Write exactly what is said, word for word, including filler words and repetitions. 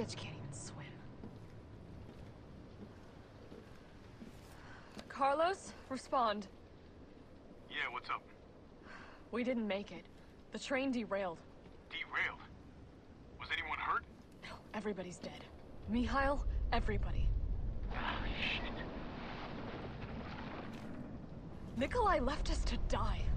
bitch can't even swim. Carlos, respond. Yeah, what's up? We didn't make it. The train derailed. Derailed? Was anyone hurt? No, everybody's dead. Mikhail, everybody. Ah, shit. Nikolai left us to die.